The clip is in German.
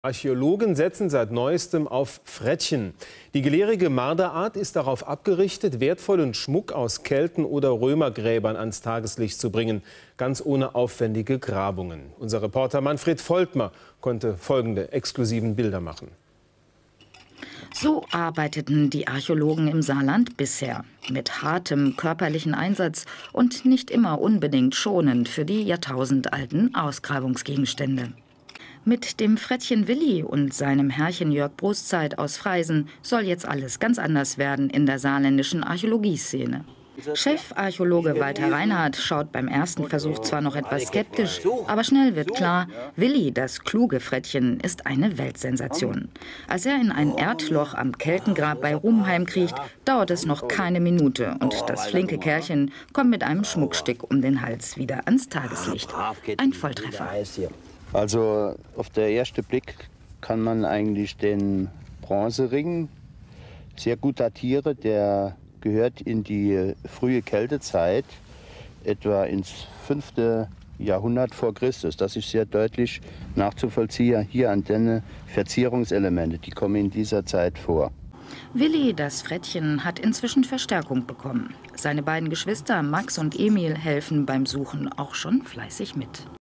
Archäologen setzen seit Neuestem auf Frettchen. Die gelehrige Marderart ist darauf abgerichtet, wertvollen Schmuck aus Kelten- oder Römergräbern ans Tageslicht zu bringen, ganz ohne aufwendige Grabungen. Unser Reporter Manfred Voltmer konnte folgende exklusiven Bilder machen. So arbeiteten die Archäologen im Saarland bisher. Mit hartem körperlichen Einsatz und nicht immer unbedingt schonend für die jahrtausendalten Ausgrabungsgegenstände. Mit dem Frettchen Willi und seinem Herrchen Jörg Brustzeit aus Freisen soll jetzt alles ganz anders werden in der saarländischen Archäologieszene. Chefarchäologe Walter Reinhardt schaut beim ersten Versuch zwar noch etwas skeptisch, aber schnell wird klar, Willi, das kluge Frettchen, ist eine Weltsensation. Als er in ein Erdloch am Keltengrab bei Rumheim kriecht, dauert es noch keine Minute und das flinke Kerlchen kommt mit einem Schmuckstück um den Hals wieder ans Tageslicht. Ein Volltreffer. Also auf den ersten Blick kann man eigentlich den Bronzering sehr gut datieren. Der gehört in die frühe Kältezeit, etwa ins 5. Jahrhundert vor Christus. Das ist sehr deutlich nachzuvollziehen hier an den Verzierungselemente, die kommen in dieser Zeit vor. Willi, das Frettchen, hat inzwischen Verstärkung bekommen. Seine beiden Geschwister Max und Emil helfen beim Suchen auch schon fleißig mit.